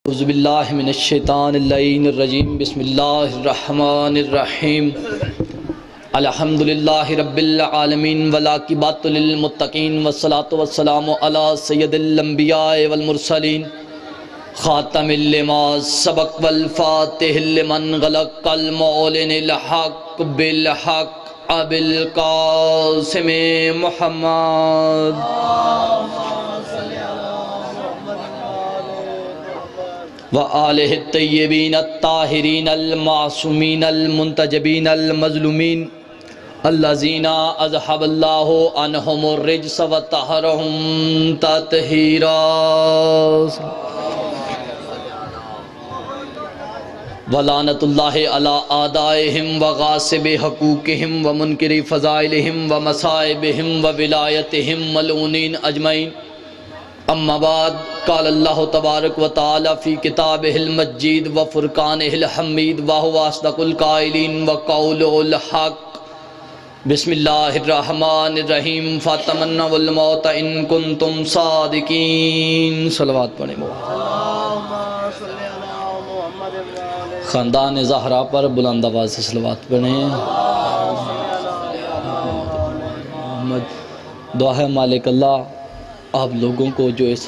اعوذ باللہ من الشیطان اللعین الرجیم بسم اللہ الرحمن الرحیم الحمدللہ رب العالمین والعاقبۃ للمتقین والصلاة والسلام علی سید الانبیاء والمرسلین خاتم لما سبق والفاتح لمن غلق المعلن الحق بالحق ابی القاسم محمد وآلہ الطیبین الطاہرین المعصومین المنتجبین المظلومین الذین اذھب اللہ عنہم الرجس وطہرہم تطہیرا ولعنت اللہ علی اعدائہم وغاصب حقوقہم ومنکر فضائلہم ومصائبہم وولایتہم ملعونین اجمعین اما بعد قال اللہ تبارک و تعالی فی کتابہ المجید و فرقانہ الحمید وہو اصدق القائلین وقول الحق بسم اللہ الرحمن الرحیم فتمنوا الموت ان کنتم صادقین صلوات پڑھیں خاندان زہرا پر بلند آواز سے صلوات پڑھیں دعا ہے مالک اللہ آپ لوگوں کو جو اس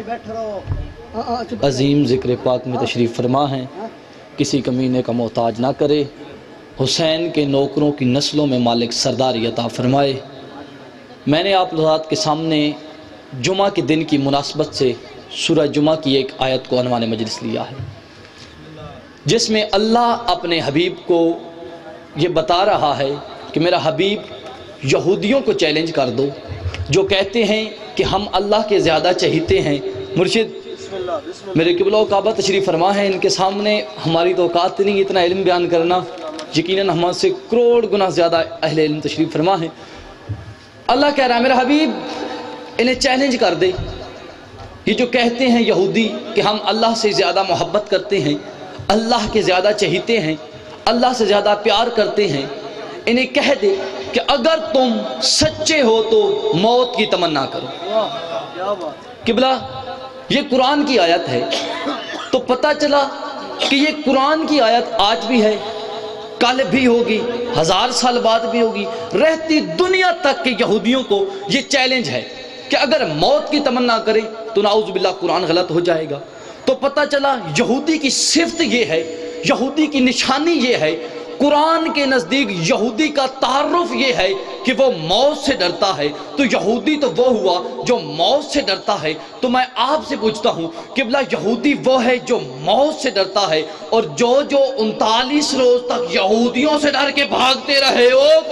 عظیم ذکر پاک میں تشریف فرما ہیں کسی کمینے کا محتاج نہ کرے، حسین کے نوکروں کی نسلوں میں مالک سرداری عطا فرمائے۔ میں نے آپ لوگات کے سامنے جمعہ کے دن کی مناسبت سے سورہ جمعہ کی ایک آیت کو عنوان مجلس لیا ہے، جس میں اللہ اپنے حبیب کو یہ بتا رہا ہے کہ میرا حبیب یہودیوں کو چیلنج کر دو جو کہتے ہیں کہ ہم اللہ کے زیادہ چہیتے ہیں۔ مرشد میرے قبلہ و کعبہ تشریف فرما ہے، ان کے سامنے ہماری تو اوقات نہیں اتنا علم بیان کرنا، یقیناً ہم سے کروڑ گنا زیادہ اہل علم تشریف فرما ہے۔ اللہ کہہ رہا ہے میرا حبیب انہیں چیلنج کر دے، یہ جو کہتے ہیں یہودی کہ ہم اللہ سے زیادہ محبت کرتے ہیں، اللہ کے زیادہ چہیتے ہیں، اللہ سے زیادہ پیار کرتے ہیں، انہیں کہہ دے کہ اگر تم سچے ہو تو موت کی تمنا کرو۔ قبلہ یہ قرآن کی آیت ہے، تو پتہ چلا کہ یہ قرآن کی آیت آج بھی ہے، کل بھی ہوگی، 1000 سال بعد بھی ہوگی، رہتی دنیا تک کے یہودیوں کو یہ چیلنج ہے کہ اگر موت کی تمنا کریں تو نعوذ باللہ قرآن غلط ہو جائے گا۔ تو پتہ چلا یہودی کی صفت یہ ہے، یہودی کی نشانی یہ ہے، قرآن کے نزدیک یہودی کا تعارف یہ ہے کہ وہ موت سے ڈرتا ہے، تو یہودی تو وہ ہوا جو موت سے ڈرتا ہے۔ تو میں آپ سے پوچھتا ہوں قبلہ یہودی وہ ہے جو موت سے ڈرتا ہے، اور جو 39 روز تک یہودیوں سے ڈر کے بھاگتے رہے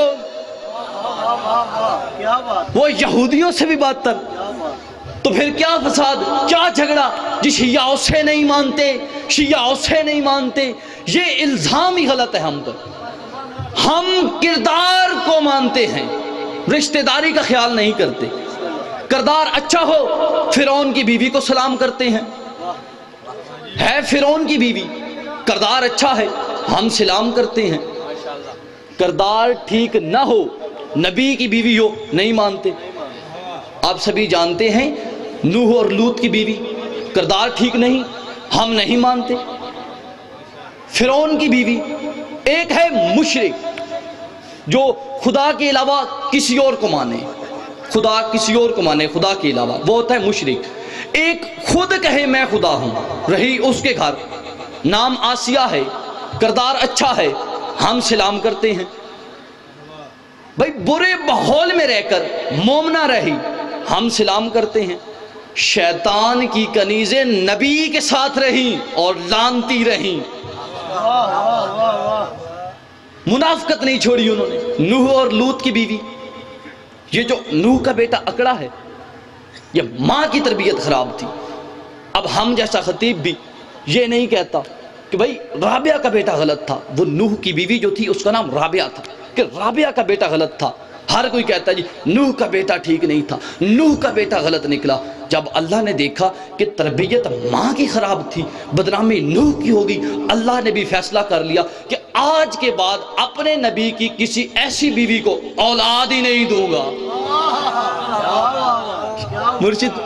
وہ یہودیوں سے بھی بدتر، تو پھر کیا فساد، کیا جھگڑا؟ جی شیعہ اسے نہیں مانتے، شیعہ اسے نہیں مانتے، یہ الزام ہی غلط ہے ہم پر۔ ہم کردار کو مانتے ہیں، رشتہ داری کا خیال نہیں کرتے۔ کردار اچھا ہو، فرعون کی بیوی کو سلام کرتے ہیں، ہے فرعون کی بیوی، کردار اچھا ہے ہم سلام کرتے ہیں۔ کردار ٹھیک نہ ہو، نبی کی بیوی ہو، نہیں مانتے۔ آپ سبھی جانتے ہیں نوح اور لوط کی بیوی، کردار ٹھیک نہیں، ہم نہیں مانتے۔ فرعون کی بیوی، ایک ہے مشرک جو خدا کے علاوہ کسی اور کو مانے، خدا کسی اور کو مانے خدا کے علاوہ، وہ ہوتا ہے مشرک۔ ایک خود کہے میں خدا ہوں، رہی اس کے گھر، نام آسیہ ہے، کردار اچھا ہے، ہم سلام کرتے ہیں۔ بھائی برے ماحول میں رہ کر مومنہ رہی، ہم سلام کرتے ہیں۔ شیطان کی کنیزیں نبی کے ساتھ رہیں اور لانتی رہیں، منافقت نہیں چھوڑی انہوں نے۔ نوح اور لوط کی بیوی، یہ جو نوح کا بیٹا اکڑا ہے، یہ ماں کی تربیت خراب تھی۔ اب ہم جیسا خطیب بھی یہ نہیں کہتا کہ بھائی رابعہ کا بیٹا غلط تھا، وہ نوح کی بیوی جو تھی اس کا نام رابعہ تھا، کہ رابعہ کا بیٹا غلط تھا۔ ہر کوئی کہتا ہے جی نوح کا بیٹا ٹھیک نہیں تھا، نوح کا بیٹا غلط نکلا۔ جب اللہ نے دیکھا کہ تربیت ماں کی خراب تھی، بدنامی نوح کی ہوگی، اللہ نے بھی فیصلہ کر لیا کہ آج کے بعد اپنے نبی کی کسی ایسی بیوی کو اولاد ہی نہیں دوں گا۔ مرشد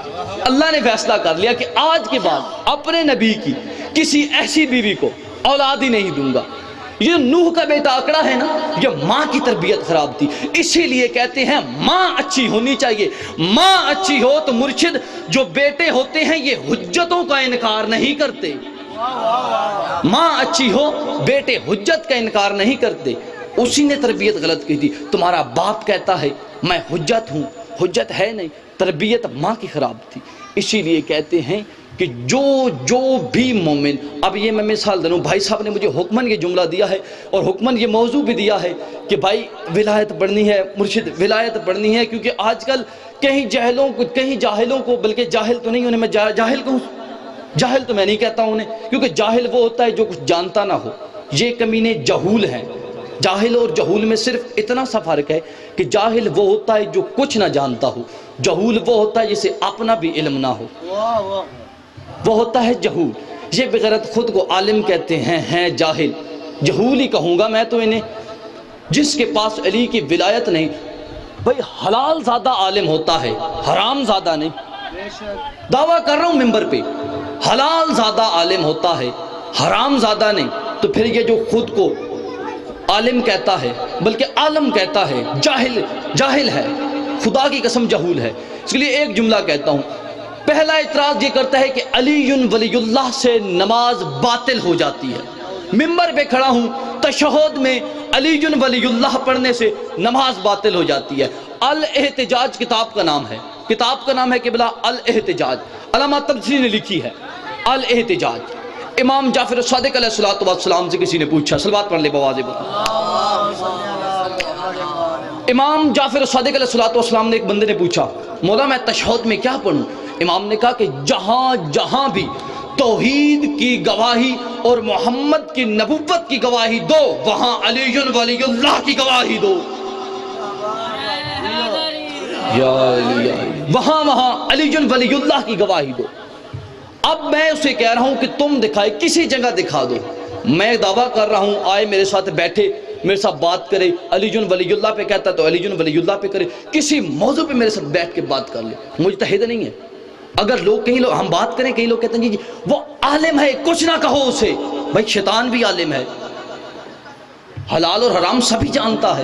اللہ نے فیصلہ کر لیا کہ آج کے بعد اپنے نبی کی کسی ایسی بیوی کو اولاد ہی نہیں دوں گا۔ یہ نوح کا بیٹا آکڑا ہے نا، یہ ماں کی تربیت خراب تھی، اسی لیے کہتے ہیں ماں اچھی ہونی چاہیے۔ ماں اچھی ہو تو مرشد جو بیٹے ہوتے ہیں یہ حجتوں کا انکار نہیں کرتے۔ ماں اچھی ہو بیٹے حجت کا انکار نہیں کرتے۔ اسی نے تربیت غلط کی تھی۔ تمہارا باپ کہتا ہے میں حجت ہوں، حجت ہے نہیں، تربیت ماں کی خراب تھی۔ اسی لیے کہتے ہیں کہ جو بھی مومن، اب یہ میں مثال دوں، بھائی صاحب نے مجھے حکمن یہ جملہ دیا ہے اور حکمن یہ موضوع بھی دیا ہے کہ بھائی ولایت پڑھنی ہے، مرشد ولایت پڑھنی ہے، کیونکہ آج کل کہیں جاہلوں کو بلکہ جاہل تو نہیں، انہیں میں جاہل کہوں، جاہل تو میں نہیں کہتا ہوں انہیں، کیونکہ جاہل وہ ہوتا ہے جو کچھ جانتا نہ ہو، یہ کمینے جہول ہیں۔ جاہل اور جہول میں صرف اتنا سا فرق ہے کہ جاہل وہ ہوتا ہے جو کچھ نہ جانتا ہو، جہول وہ ہوتا ہے جسے اپنا بھی علم نہ ہو، وہ ہوتا ہے جہول۔ یہ بغیرت خود کو عالم کہتے ہیں جاہل، جہول ہی کہوں گا میں تو انہیں، جس کے پاس علی کی ولایت نہیں۔ بھئی حلال زادہ عالم ہوتا ہے، حرام زادہ نہیں، دعویٰ کر رہا ہوں ممبر پہ، حلال زادہ عالم ہوتا ہے، حرام زادہ نہیں۔ تو پھر یہ جو خود کو عالم کہتا ہے بلکہ عالم کہتا ہے، جاہل ہے، خدا کی قسم جہول ہے۔ اس کے لیے ایک جملہ کہتا ہوں، پہلا اعتراض یہ کرتا ہے کہ علی ولی اللہ سے نماز باطل ہو جاتی ہے۔ ممبر پہ کھڑا ہوں، تشہد میں علی ولی اللہ پڑھنے سے نماز باطل ہو جاتی ہے۔ الاحتجاج کتاب کا نام ہے، کتاب کا نام ہے قبلہ الاحتجاج، علامہ تبصری نے لکھی ہے الاحتجاج۔ امام جعفر صادق علیہ السلام سے کسی نے پوچھا، صلوات پڑھ لے بواز بتا، امام جعفر صادق علیہ السلام نے ایک بندے نے پوچھا مولا میں تشہد میں کیا پڑھوں؟ امام نے کہا کہ جہاں بھی توحید کی گواہی اور محمد کی نبوت کی گواہی دو، وہاں علی ولی اللہ کی گواہی دو، وہاں علی ولی اللہ کی گواہی دو۔ اب میں اسے کہہ رہا ہوں کہ تم دکھائے، کسی جگہ دکھا دو۔ میں دعویٰ کر رہا ہوں آئے میرے ساتھ بیٹھے، میرے ساتھ بات کرے، علی ولی اللہ پہ کہتا ہے تو علی ولی اللہ پہ کرے، کسی موضوع پہ میرے ساتھ بیٹھ کے بات کر لے، مجتہد نہیں ہے۔ اگر کئی لوگ ہم بات کریں، کئی لوگ کہتے ہیں جی وہ عالم ہے، کچھ نہ کہو اسے، بھائی شیطان بھی عالم ہے، حلال اور حرام سبھی جانتا ہے،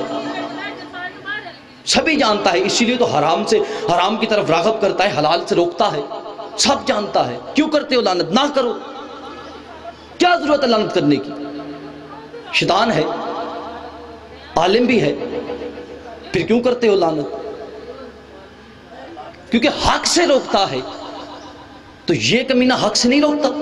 سبھی جانتا ہے، اسی لیے تو حرام کی طرف راغب کرتا ہے، حلال سے روکتا ہے، سب جانتا ہے۔ کیوں کرتے ہو لعنت؟ نہ کرو، کیا ضرورت ہے لعنت کرنے کی؟ شیطان ہے، عالم بھی ہے، پھر کیوں کرتے ہو لعنت؟ کیونکہ حق سے روکتا ہے، تو یہ کمینہ حق سے نہیں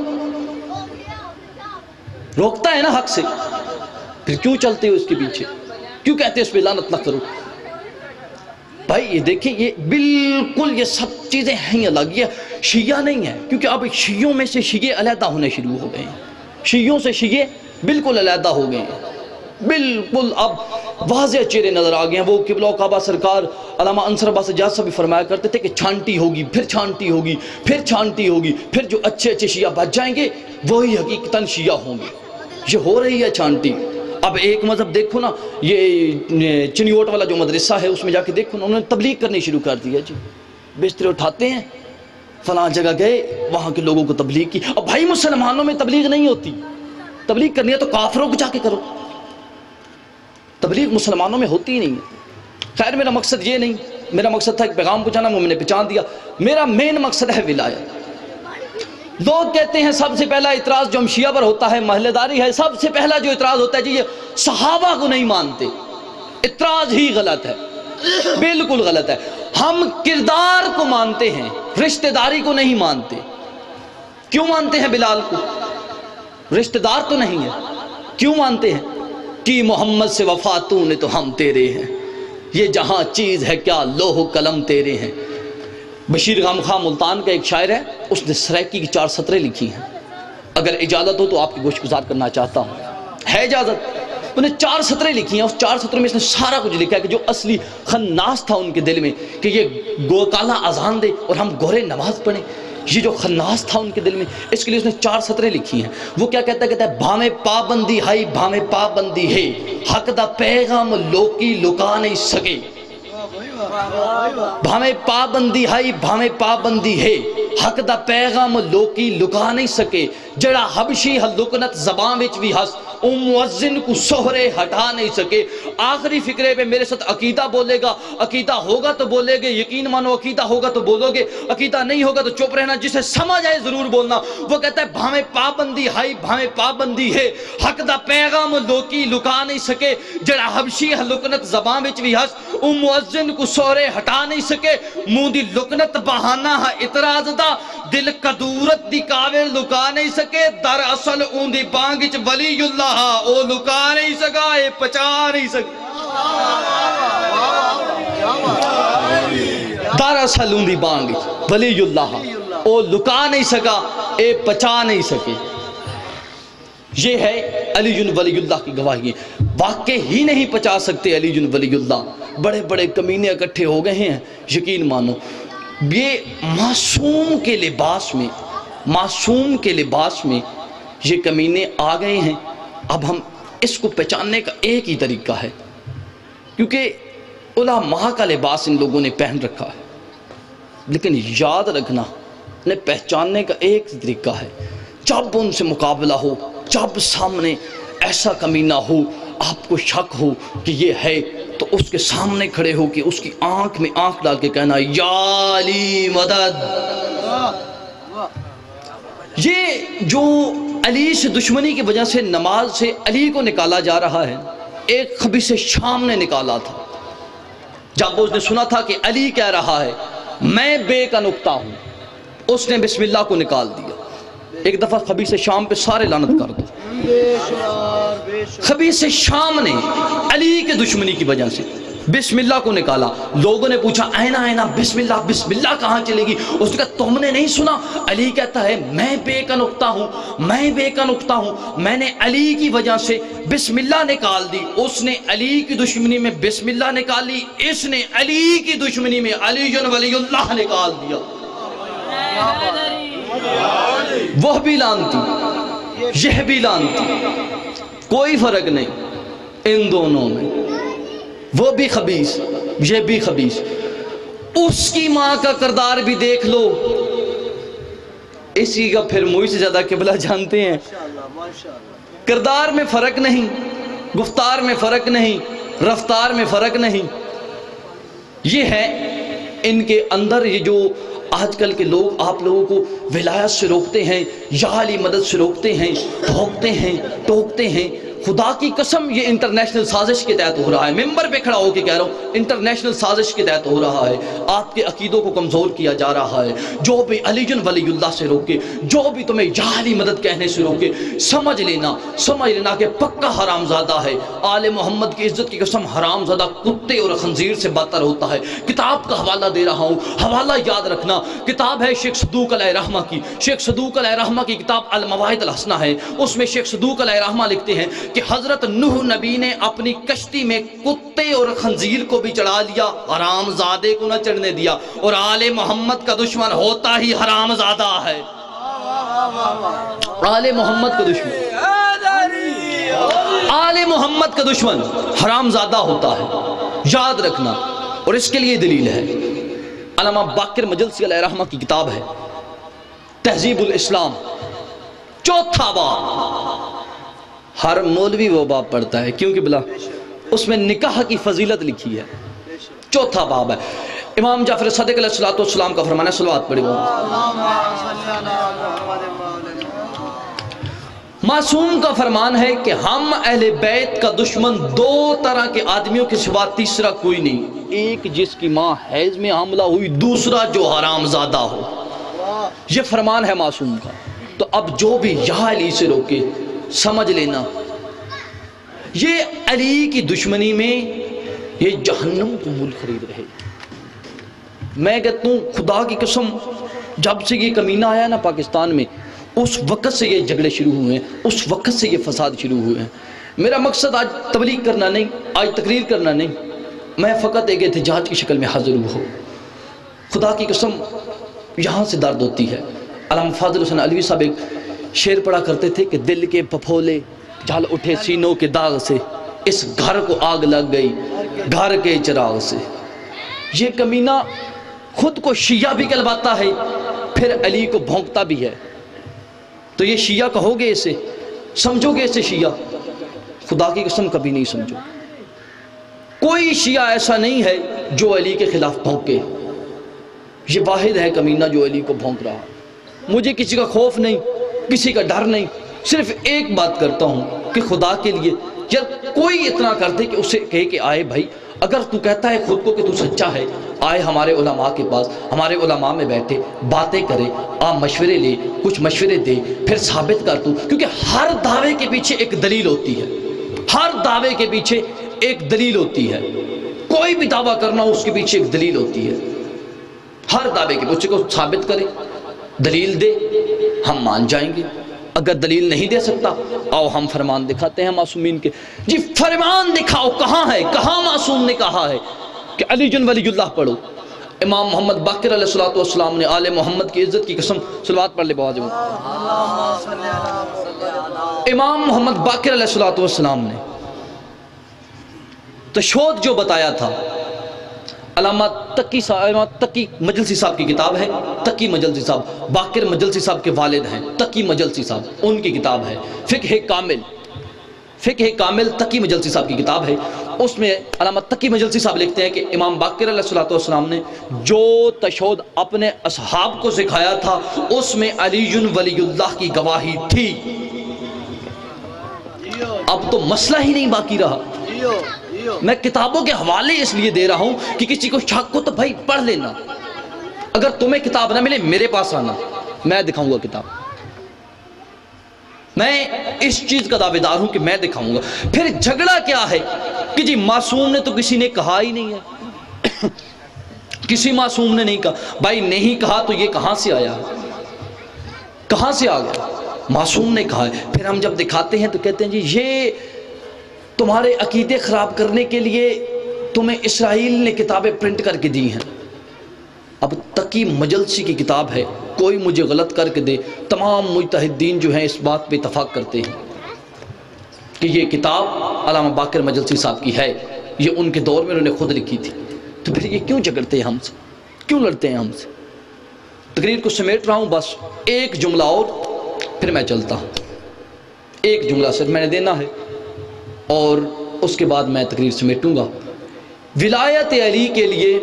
روکتا ہے نا حق سے، پھر کیوں چلتے ہو اس کے پیچھے؟ کیوں کہتے اس پہ لعنت نہ کرو؟ بھائی یہ دیکھیں، یہ بالکل یہ سب چیزیں ہیں الگ، یہ شیعہ نہیں ہے، کیونکہ اب شیعوں میں سے شیعے علیحدہ ہونے شروع ہو گئے ہیں، شیعوں سے شیعے بالکل علیحدہ ہو گئے ہیں، بالکل اب واضح چہرے نظر آ گئے ہیں۔ وہ قبلہ کعبہ سرکار علامہ انصر عباس حجاز صاحب بھی فرمایا کرتے تھے کہ چھانٹی ہوگی، پھر چھانٹی ہوگی، پھر چھانٹی ہوگی، پھر جو اچھے شیعہ بچ جائیں گے وہی حقیقتاً شیعہ ہوں گے۔ یہ ہو رہی ہے چھانٹی۔ اب ایک مذہب دیکھو نا، یہ چنیوٹ والا جو مدرسہ ہے اس میں جا کے دیکھو نا، انہوں نے تبلیغ کرنی شروع کر دیا جی، بسترے اٹھاتے ہیں، فلاں جگہ گئے، وہاں کے لوگوں کو تبلیغ کی۔ اب بھائی مسلمانوں میں تبلیغ نہیں ہوتی، تبلیغ کرنی ہے تو کافروں کو جا کے کرو، تبلیغ مسلمانوں میں ہوتی ہی نہیں ہے۔ خیر میرا مقصد یہ نہیں، میرا مقصد تھا کہ پیغام پہنچانا، میں نے پہچان دیا۔ میرا مین مقصد ہے ولایت۔ لوگ کہتے ہیں سب سے پہلا اعتراض جو ہم شیعہ پر ہوتا ہے محلہ داری ہے، سب سے پہلا جو اعتراض ہوتا ہے جی یہ صحابہ کو نہیں مانتے۔ اعتراض ہی غلط ہے، بالکل غلط ہے۔ ہم کردار کو مانتے ہیں، رشتہ داری کو نہیں مانتے۔ کیوں مانتے ہیں بلال کو؟ رشتہ دار تو نہیں ہے، کیوں مانتے ہیں؟ کہ محمد سے وفاتوں نے تو ہم تیرے ہیں، یہ جہاں چیز ہے کیا لوح و قلم تیرے ہیں۔ بشیر غم خان ملتان کا ایک شاعر ہے، اس نے سریکی کی 4 سطریں لکھی ہیں، اگر اجازت ہو تو آپ کی گوش گزار کرنا چاہتا ہوں، ہے اجازت؟ انہوں نے 4 سطریں لکھی ہیں، اس 4 سطروں میں اس نے سارا کچھ لکھا ہے کہ جو اصلی خناس تھا ان کے دل میں کہ یہ کالا اذان دے اور ہم گورے نماز پڑھیں، یہ جو خناس تھا ان کے دل میں، اس کے لیے اس نے 4 سطریں لکھی ہیں۔ وہ کیا کہتا ہے؟ کہتا ہے بھامے پابندی ہائی بھامے پابندی ہے، حق دا پیغام لوکی لکا نہیں سکے۔ بھامے پابندی ہائی بھامے پابندی ہے، حق دا پیغام لوکی لکا نہیں سکے جڑا حبشی لکنت زبان وچ بھی ہس او مؤذن کو سہرے ہٹا نہیں سکے۔ آخری فکرے پہ میرے ساتھ عقیدہ بولے گا، عقیدہ ہوگا تو بولے گے، یقین مانو عقیدہ ہوگا تو بولو گے، عقیدہ نہیں ہوگا تو چپ رہنا، جسے سمجھ آئے ضرور بولنا۔ وہ کہتا ہے بھاویں پابندی ہائی بھاویں پابندی ہے، حق دا پیغام لوکی لکا نہیں سکے جڑا حبشی لکنت زبان وچ بھی ہس او مؤذن کو سہرے ہٹا نہیں سکے۔ منہ دی لکنت بہانہ ہے اعتراض دا، دل قدورت دی کاوے لکا نہیں سکے، دراصل اون دی بانگ وچ ولی اللہ او لکا نہیں سکا، اے پچا نہیں سکا۔ دراصل اون دی بانگ وچ ولی اللہ او لکا نہیں سکا، اے پچا نہیں سکے۔ یہ ہے علی جن ولی اللہ کی گواہی ہے۔ واقع ہی نہیں پچا سکتے علی جن ولی اللہ، بڑے بڑے کمینے اکٹھے ہو گئے ہیں، یقین مانو۔ یہ معصوم کے لباس میں، معصوم کے لباس میں یہ کمینے آ گئے ہیں۔ اب ہم اس کو پہچاننے کا ایک ہی طریقہ ہے، کیونکہ علماء کا لباس ان لوگوں نے پہن رکھا ہے، لیکن یاد رکھنا انہیں پہچاننے کا ایک طریقہ ہے، جب ان سے مقابلہ ہو، جب سامنے ایسا کمینہ ہو، آپ کو شک ہو کہ یہ ہے، تو اس کے سامنے کھڑے ہو کہ اس کی آنکھ میں آنکھ ڈال کے کہنا یا علی مدد۔ یہ جو علی سے دشمنی کی وجہ سے نماز سے علی کو نکالا جا رہا ہے، ایک خبیث شام نے نکالا تھا۔ جب اس نے سنا تھا کہ علی کہہ رہا ہے میں بے کا نقطہ ہوں، اس نے بسم اللہ کو نکال دیا۔ ایک دفعہ خبیث شام پہ سارے لعنت کر دو۔ خبیث شام نے علی کے دشمنی کی وجہ سے بسم اللہ کو نکالا۔ لوگوں نے پوچھا اینا اینا بسم اللہ کہاں چلے گی؟ اس نے کہا تم نے نہیں سنا؟ علی کہتا ہے میں بے کا نقطہ ہوں، میں بے کا نقطہ ہوں، میں نے علی کی وجہ سے بسم اللہ نکال دی۔ اس نے علی کی دشمنی میں بسم اللہ نکالی، اس نے علی کی دشمنی میں علی جن ولی اللہ نکال دیا۔ وہ بھی لانتی، یہ بھی لانتی، کوئی فرق نہیں ان دونوں میں، وہ بھی خبیث یہ بھی خبیث۔ اس کی ماں کا کردار بھی دیکھ لو، اسی کا پھر مجھ سے زیادہ قبلہ جانتے ہیں۔ کردار میں فرق نہیں، گفتار میں فرق نہیں، رفتار میں فرق نہیں۔ یہ ہے ان کے اندر، یہ جو آج کل کے لوگ آپ لوگوں کو ولایت سے روکتے ہیں، یا علی مدد سے روکتے ہیں، دھوکتے ہیں، ٹوکتے ہیں، خدا کی قسم یہ انٹرنیشنل سازش کے تحت ہو رہا ہے۔ ممبر پہ کھڑا ہو کے کہہ رہا ہوں انٹرنیشنل سازش کے تحت ہو رہا ہے۔ آپ کے عقیدوں کو کمزور کیا جا رہا ہے۔ جو بھی علی جن ولی اللہ سے روکے، جو بھی تمہیں یا علی مدد کہنے سے روکے، سمجھ لینا کہ پکا حرام زادہ ہے۔ آل محمد کی عزت کی قسم حرام زادہ کتے اور خنزیر سے بدتر ہوتا ہے۔ کتاب کا حوالہ دے رہا ہوں، حوالہ یاد رکھنا، کتاب ہے شیخ صدوق علیہ رحمہ کی۔ شیخ صدوق علیہ رحمہ کی کتاب المواعظ الحسنہ ہے۔ اس میں شیخ صدوق علیہ رحمہ لکھتے ہیں کہ حضرت نوح نبی نے اپنی کشتی میں کتے اور خنزیر کو بھی چڑھا لیا، حرام زادے کو نہ چڑھنے دیا، اور آل محمد کا دشمن ہوتا ہی حرام زادہ ہے۔ آل محمد کا دشمن، آل محمد کا دشمن حرام زادہ ہوتا ہے، یاد رکھنا۔ اور اس کے لیے دلیل ہے علامہ باقر مجلسی علیہ رحمہ کی کتاب ہے تہذیب الاسلام، 4 باب۔ ہر مولوی وہ باب پڑھتا ہے کیونکہ بلا اس میں نکاح کی فضیلت لکھی ہے، 4 باب ہے۔ امام جعفر صادق علیہ السلام کا فرمان ہے، صلوات پڑھی وہ۔ معصوم کا فرمان ہے کہ ہم اہل بیت کا دشمن 2 طرح کے آدمیوں کے سوا تیسرا کوئی نہیں، ایک جس کی ماں حیض میں حاملہ ہوئی، دوسرا جو حرام زادہ ہو۔ یہ فرمان ہے معصوم کا۔ تو اب جو بھی یا علی سے روکے، سمجھ لینا یہ علی کی دشمنی میں یہ جہنم کو مول خرید رہے۔ میں کہتا ہوں خدا کی قسم، جب سے یہ کمینہ آیا نا پاکستان میں، اس وقت سے یہ جھگڑے شروع ہوئے ہیں، اس وقت سے یہ فساد شروع ہوئے ہیں۔ میرا مقصد آج تبلیغ کرنا نہیں، آج تقریر کرنا نہیں، میں فقط ایک احتجاج کی شکل میں حاضر ہوں۔ خدا کی قسم یہاں سے درد ہوتی ہے۔ علامہ فاضل حسین علوی صاحب ایک شعر پڑھا کرتے تھے کہ دل کے پھپھولے جھل اٹھے سینوں کے داغ سے، اس گھر کو آگ لگ گئی گھر کے چراغ سے۔ یہ کمینہ خود کو شیعہ بھی کہلواتا ہے، پھر علی کو بھونکتا بھی ہے، تو یہ شیعہ کہو گے اسے؟ سمجھو گے اسے شیعہ؟ خدا کی قسم کبھی نہیں سمجھو۔ کوئی شیعہ ایسا نہیں ہے جو علی کے خلاف بھونکے، یہ واحد ہے کمینہ جو علی کو بھونک رہا۔ مجھے کسی کا خوف نہیں، کسی کا ڈر نہیں، صرف ایک بات کرتا ہوں کہ خدا کے لیے یا کوئی اتنا کر دے کہ اسے کہے کہ آئے بھائی، اگر تو کہتا ہے خود کو کہ تو سچا ہے، آئے ہمارے علماء کے پاس، ہمارے علماء میں بیٹھے باتیں کرے، مشورے لے، کچھ مشورے دے، پھر ثابت کر تو، کیونکہ ہر دعوے کے پیچھے ایک دلیل ہوتی ہے، ہر دعوے کے پیچھے ایک دلیل ہوتی ہے، کوئی بھی دعویٰ کرنا اس کے پیچھے ایک دلیل ہوتی ہے، ہر دعوے کے پیچھے کو ثابت کرے، دلیل دے، ہم مان جائیں گے۔ اگر دلیل نہیں دے سکتا، آؤ ہم فرمان دکھاتے ہیں معصومین کے۔ جی فرمان دکھاؤ، کہاں ہے؟ کہاں معصوم نے کہا ہے کہ علی جن ولی اللہ پڑھو؟ امام محمد باقر علیہ السلام نے آل محمد کی عزت کی قسم، صلوات پڑھ لے بواجب، امام محمد باقر علیہ السلام نے تشہد جو بتایا تھا، علامہ تقی مجلسی صاحب کی کتاب ہے، تقی مجلسی صاحب، باقر مجلسی صاحب کے والد ہیں تقی مجلسی صاحب، ان کی کتاب ہے فقہ کامل، فقہ کامل تقی مجلسی صاحب کی کتاب ہے۔ اس میں علامہ تقی مجلسی صاحب لکھتے ہیں کہ امام باقر علیہ السلام نے جو تشہد اپنے اصحاب کو سکھایا تھا اس میں علی ولی اللہ کی گواہی تھی۔ اب تو مسئلہ ہی نہیں باقی رہا۔ میں کتابوں کے حوالے اس لیے دے رہا ہوں کہ کسی کو شک ہو تو بھائی پڑھ لینا، اگر تمہیں کتاب نہ ملے میرے پاس آنا، میں دکھاؤں گا کتاب، میں اس چیز کا دعویدار ہوں کہ میں دکھاؤں گا۔ پھر جھگڑا کیا ہے کہ جی معصوم نے تو کسی نے کہا ہی نہیں ہے، کسی معصوم نے نہیں کہا۔ بھائی نہیں کہا تو یہ کہاں سے آیا؟ کہاں سے آ گیا؟ معصوم نے کہا ہے۔ پھر ہم جب دکھاتے ہیں تو کہتے ہیں جی یہ تمہارے عقیدے خراب کرنے کے لیے تمہیں اسرائیل نے کتابیں پرنٹ کر کے دی ہیں۔ اب تقی مجلسی کی کتاب ہے، کوئی مجھے غلط کر کے دے، تمام مجتہدین جو ہیں اس بات پہ اتفاق کرتے ہیں کہ یہ کتاب علامہ باقر مجلسی صاحب کی ہے، یہ ان کے دور میں انہوں نے خود لکھی تھی۔ تو پھر یہ کیوں جھگڑتے ہیں ہم سے، کیوں لڑتے ہیں ہم سے؟ تقریر کو سمیٹ رہا ہوں، بس ایک جملہ اور پھر میں چلتا ہوں، ایک جملہ صرف میں نے دینا ہے اور اس کے بعد میں تقریر سمیٹوں گا۔ ولایت علی کے لیے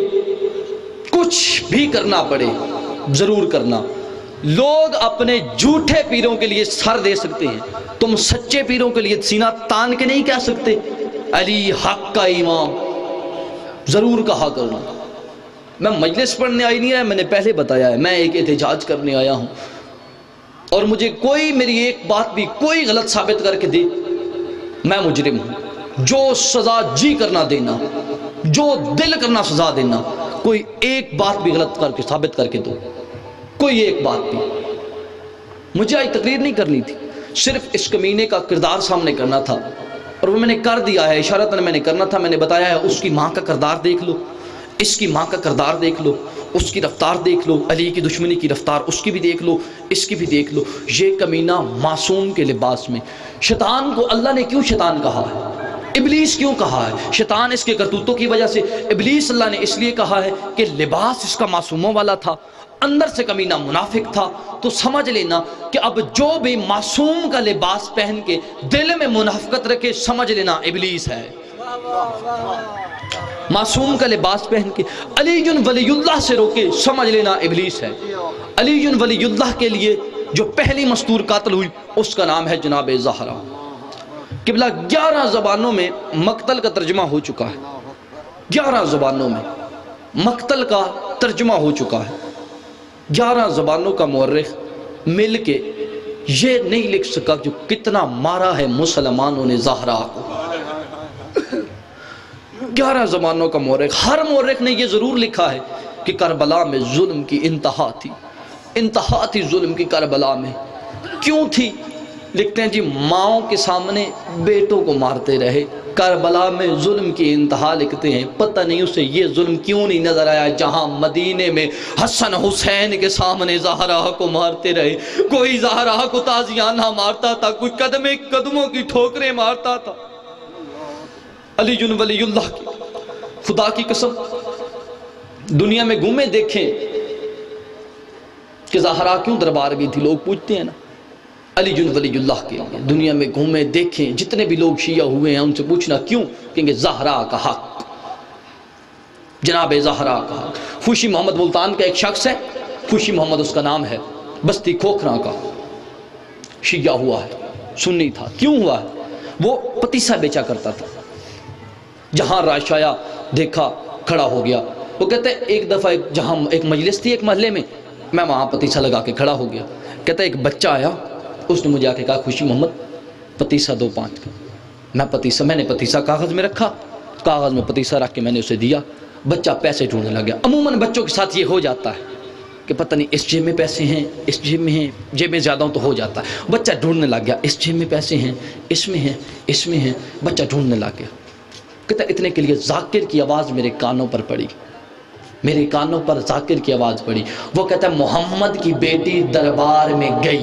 کچھ بھی کرنا پڑے ضرور کرنا۔ لوگ اپنے جھوٹے پیروں کے لیے سر دے سکتے ہیں، تم سچے پیروں کے لیے سینہ تان کے نہیں کہہ سکتے علی حق کا امام، ضرور کہا کرنا۔ میں مجلس پڑھنے آئی نہیں ہے، میں نے پہلے بتایا ہے، میں ایک احتجاج کرنے آیا ہوں، اور مجھے کوئی میری ایک بات بھی کوئی غلط ثابت کر کے دے، میں مجرم ہوں۔ جو سزا جی کرنا دینا، جو دل کرنا سزا دینا، کوئی ایک بات بھی غلط کر کے ثابت کر کے دو، کوئی ایک بات بھی۔ مجھے آج تقریر نہیں کرنی تھی، صرف اس کمینے کا کردار سامنے کرنا تھا، اور وہ میں نے کر دیا ہے، اشارتاً میں نے کرنا تھا۔ میں نے بتایا ہے اس کی ماں کا کردار دیکھ لو، اس کی ماں کا کردار دیکھ لو، اس کی رفتار دیکھ لو، علی کی دشمنی کی رفتار اس کی بھی دیکھ لو، اس کی بھی دیکھ لو۔ یہ کمینہ معصوم کے لباس میں، شیطان کو اللہ نے کیوں شیطان کہا ہے؟ ابلیس کیوں کہا ہے؟ شیطان اس کے کرتوتوں کی وجہ سے، ابلیس اللہ نے اس لیے کہا ہے کہ لباس اس کا معصوموں والا تھا، اندر سے کمینہ منافق تھا۔ تو سمجھ لینا کہ اب جو بھی معصوم کا لباس پہن کے دل میں منافقت رکھے، سمجھ لینا ابلیس ہے۔ معصوم کا لباس پہن کے علی ولی اللہ سے روکے، سمجھ لینا ابلیس ہے۔ علی ولی اللہ کے لیے جو پہلی مستور قاتل ہوئی اس کا نام ہے جناب زہرا۔ قبلہ 11 زبانوں میں مقتل کا ترجمہ ہو چکا ہے، 11 زبانوں میں مقتل کا ترجمہ ہو چکا ہے۔ 11 زبانوں کا مورخ مل کے یہ نہیں لکھ سکا جو کتنا مارا ہے مسلمانوں نے زہرا کو۔ 11 زبانوں کا مورخ، ہر مورخ نے یہ ضرور لکھا ہے کہ کربلا میں ظلم کی انتہا تھی، انتہا تھی ظلم کی کربلا میں۔ کیوں تھی؟ لکھتے ہیں جی ماؤں کے سامنے بیٹوں کو مارتے رہے، کربلا میں ظلم کی انتہا لکھتے ہیں۔ پتہ نہیں اسے یہ ظلم کیوں نہیں نظر آیا جہاں مدینے میں حسن حسین کے سامنے زہرا کو مارتے رہے۔ کوئی زہرا کو تازیانہ مارتا تھا، کوئی قدموں کی ٹھوکریں مارتا تھا۔ علی ولی اللہ کی خدا کی قسم دنیا میں گھومیں دیکھیں، کہ زہرا کیوں دربار گئی تھی؟ لوگ پوچھتے ہیں نا، علی جن ولی اللہ کے لیے دنیا میں گھومیں دیکھیں، جتنے بھی لوگ شیعہ ہوئے ہیں ان سے پوچھنا کیوں، کہیں زہرا کا حق، جناب زہرا کا حق۔ خوشی محمد ملتان کا ایک شخص ہے، خوشی محمد اس کا نام ہے، بستی کھوکھرا کا، شیعہ ہوا ہے، سنی تھا۔ کیوں ہوا ہے؟ وہ پتیسا بیچا کرتا تھا، جہاں رائش آیا دیکھا کھڑا ہو گیا۔ وہ کہتے ہیں ایک دفعہ جہاں ایک مجلس تھی ایک محلے میں وہاں پتیسا لگا کے کھڑا ہو گیا۔ کہتا ہے ایک بچہ آیا، اس نے مجھے آ کے کہا خوشی محمد پتیسا دو 5 کا۔ میں نے پتیسا کاغذ میں رکھا، کاغذ میں پتیسا رکھ کے میں نے اسے دیا۔ بچہ پیسے ڈھونڈنے لگ گیا۔ عموماً بچوں کے ساتھ یہ ہو جاتا ہے کہ پتہ نہیں اس جیب میں پیسے ہیں، اس جیب میں ہیں، جیب میں زیادہ ہوں تو ہو جاتا ہے۔ بچہ ڈھونڈنے لگ گیا، اس جیب میں پیسے ہیں، اس میں ہیں، اس میں ہیں، بچہ ڈھونڈنے لگ گیا۔ کہتا اتنے کے لیے ذاکر کی آواز میرے کانوں پر پڑی، میرے کانوں پر ذاکر کی آواز پڑی۔ وہ کہتا ہے محمد کی بیٹی دربار میں گئی،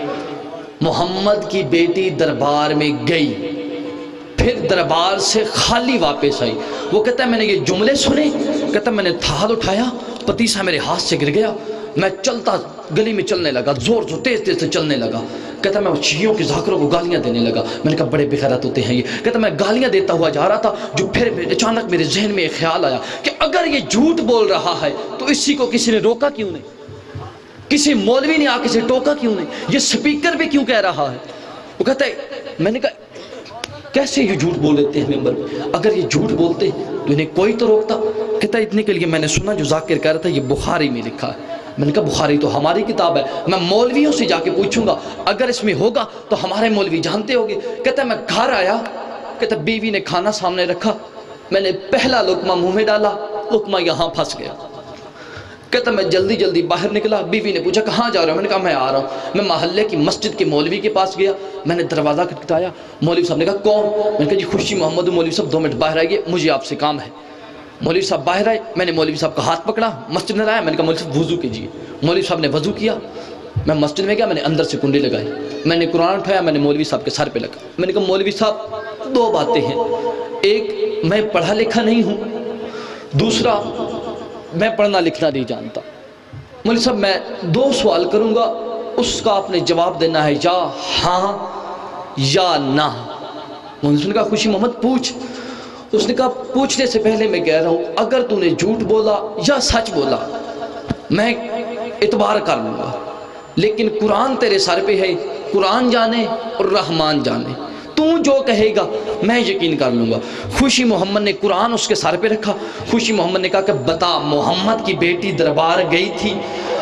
محمد کی بیٹی دربار میں گئی، پھر دربار سے خالی واپس آئی۔ وہ کہتا ہے میں نے یہ جملے سنے، کہتا ہے میں نے تھال اٹھایا، پتیسا میرے ہاتھ سے گر گیا، میں چلتا گلی میں چلنے لگا، زور سے تیز تیز سے چلنے لگا۔ کہتا ہے میں شیعوں کے ذاکروں کو گالیاں دینے لگا۔ میں نے کہا بڑے بغیرت ہوتے ہیں یہ۔ کہتا ہے میں گالیاں دیتا ہوا جا رہا تھا، جو پھر اچانک میرے ذہن میں ایک خیال آیا کہ اگر یہ جھوٹ بول رہا ہے تو اسی کو کسی نے روکا کیوں نہیں؟ کسی مولوی نے آ کے اسے ٹوکا کیوں نہیں؟ یہ سپیکر بھی کیوں کہہ رہا ہے؟ وہ کہتا ہے میں نے کہا کیسے یہ جھوٹ بول دیتے ہیں ممبر میں؟ اگر یہ جھوٹ بولتے تو انہیں کوئی تو روکتا۔ کہتا ہے اتنے کے لیے میں نے سنا جو ذاکر کہہ رہا تھا یہ بخاری میں لکھا ہے۔ میں نے کہا بخاری تو ہماری کتاب ہے، میں مولویوں سے جا کے پوچھوں گا، اگر اس میں ہوگا تو ہمارے مولوی جانتے ہوگے۔ کہتا ہے میں گھر آیا، کہتا ہے بیوی نے کھانا سامنے رکھا، میں نے پہلا لقمہ منہ میں ڈالا، لقمہ یہاں پھنس گیا۔ کہتا میں جلدی جلدی باہر نکلا، بیوی نے پوچھا کہاں جا رہا ہوں؟ میں نے کہا میں آ رہا ہوں۔ میں محلے کی مسجد کے مولوی کے پاس گیا، میں نے دروازہ کھٹکھٹایا، مولوی صاحب نے کہا کون؟ میں نے کہا جی خوشی محمد۔ مولوی صاحب 2 منٹ باہر آئیے، مجھے آپ سے کام ہے۔ مولوی صاحب باہر آئے، میں نے مولوی صاحب کا ہاتھ پکڑا، مسجد میں لایا، میں نے کہا مولوی صاحب وضو کیجیے۔ مولوی صاحب نے وضو کیا، میں مسجد میں گیا، میں نے اندر سے کنڈی لگائی، میں نے قرآن اٹھایا، میں نے مولوی صاحب کے سر پہ لگا۔ میں نے کہا مولوی صاحب 2 باتیں ہیں، ایک میں پڑھا لکھا نہیں ہوں، دوسرا میں پڑھنا لکھنا نہیں جانتا۔ مولوی صاحب میں 2 سوال کروں گا، اس کا آپ نے جواب دینا ہے یا ہاں یا نہ۔ مولوی صاحب نے کہا خوشی محمد پوچھ۔ اس نے کہا پوچھنے سے پہلے میں کہہ رہا ہوں اگر تو نے جھوٹ بولا یا سچ بولا میں اعتبار کر لوں گا، لیکن قرآن تیرے سر پہ ہے، قرآن جانے اور رحمان جانے، تو جو کہے گا میں یقین کر لوں گا۔ خوشی محمد نے قرآن اس کے سر پہ رکھا۔ خوشی محمد نے کہا کہ بتا محمد کی بیٹی دربار گئی تھی،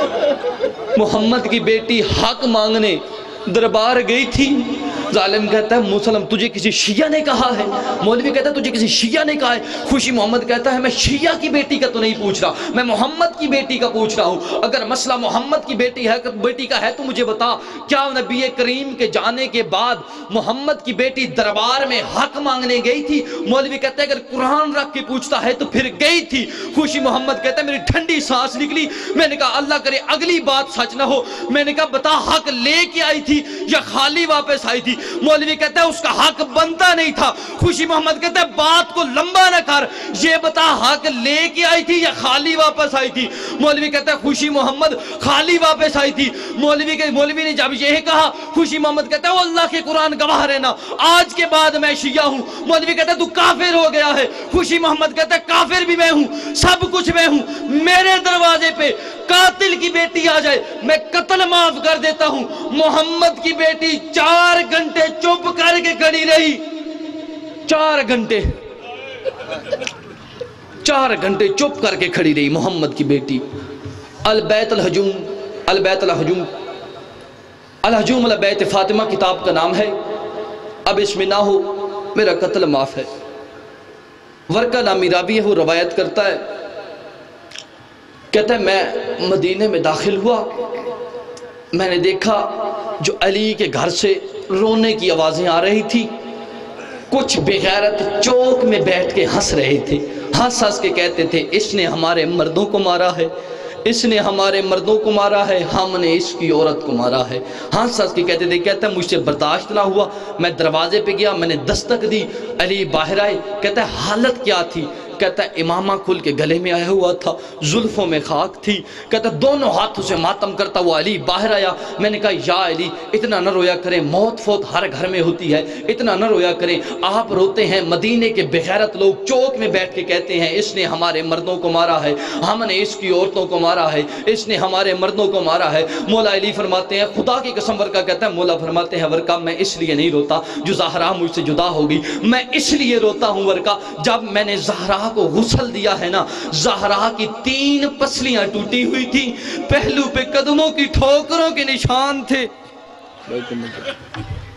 محمد کی بیٹی حق مانگنے دربار گئی تھی۔ ظالم کہتا ہے مسلم تجھے کسی شیعہ نے کہا ہے؟ مولوی کہتا ہے تجھے کسی شیعہ نے کہا ہے؟ خوشی محمد کہتا ہے میں شیعہ کی بیٹی کا تو نہیں پوچھ رہا، میں محمد کی بیٹی کا پوچھ رہا ہوں۔ اگر مسئلہ محمد کی بیٹی کا ہے تو مجھے بتا، کیا نبی کریم کے جانے کے بعد محمد کی بیٹی دربار میں حق مانگنے گئی تھی؟ مولوی کہتا ہے اگر قرآن رکھ کے پوچھتا ہے تو پھر گئی تھی۔ خوشی محمد کہتا ہے میری ٹھنڈی سانس نکلی، میں نے کہا اللہ کرے اگلی بات سچ نہ ہو۔ میں نے کہا بتا حق لے کے آئی تھی یا خالی واپس آئی تھی؟ مولوی کہتا ہے اس کا حق بنتا نہیں تھا۔ خوشی محمد کہتا ہے بات کو لمبا نہ کر، یہ بتا حق لے کے آئی تھی یا خالی واپس آئی تھی؟ مولوی کہتا ہے خوشی محمد خالی واپس آئی تھی۔ مولوی نے جب یہ کہا خوشی محمد کہتا ہے وہ اللہ کے قرآن گواہ رہنا آج کے بعد میں شیعہ ہوں۔ مولوی کہتا ہے تو کافر ہو گیا ہے۔ خوشی محمد کہتا ہے کافر بھی میں ہوں، سب کچھ میں ہوں، میرے دروازے پہ قاتل کی بیٹی آ جائے میں قتل معاف کر دیتا ہوں۔ محمد کی بیٹی 4 گھنٹے چپ کر کے کھڑی رہی، 4 گھنٹے چپ کر کے کھڑی رہی محمد کی بیٹی۔ البیت الہجوم علی بیت فاطمہ کتاب کا نام ہے، اب اس میں نہ ہو میرا قتل معاف ہے۔ ورقہ نامی راوی ہے، وہ روایت کرتا ہے، کہتا ہے میں مدینے میں داخل ہوا، میں نے دیکھا جو علی کے گھر سے رونے کی آوازیں آ رہی تھی، کچھ بغیرت چوک میں بیٹھ کے ہنس رہے تھے، ہنس کے کہتے تھے اس نے ہمارے مردوں کو مارا ہے، اس نے ہمارے مردوں کو مارا ہے، ہم نے اس کی عورت کو مارا ہے۔ ہنس کے کہتے تھے، کہتا ہے مجھ سے برداشت نہ ہوا، میں دروازے پہ گیا، میں نے دستک دی، علی باہر آئے، کہتا ہے حالت کیا تھی؟ کہتا ہے امامہ کھل کے گلے میں آیا ہوا تھا، زلفوں میں خاک تھی، کہتا ہے دونوں ہاتھوں سے ماتم کرتا ہوا علی باہر آیا۔ میں نے کہا یا علی اتنا نہ رویا کریں، موت فوت ہر گھر میں ہوتی ہے، اتنا نہ رویا کریں، آپ روتے ہیں۔ مدینے کے بغیرت لوگ چوک میں بیٹھ کے کہتے ہیں اس نے ہمارے مردوں کو مارا ہے، ہم نے اس کی عورتوں کو مارا ہے، اس نے ہمارے مردوں کو مارا ہے۔ مولا علی فرماتے ہیں خدا کی قسم، ورقہ کہتا ہے مولا فرماتے ہیں ورقہ میں اس لیے نہیں روتا جو زہرا مجھ سے جدا ہوگی، میں اس لیے روتا ہوں ورقہ جب میں نے زہرا کو غسل دیا ہے نا، زہرا کی 3 پسلیاں ٹوٹی ہوئی تھی، پہلو پہ قدموں کی ٹھوکروں کے نشان تھے۔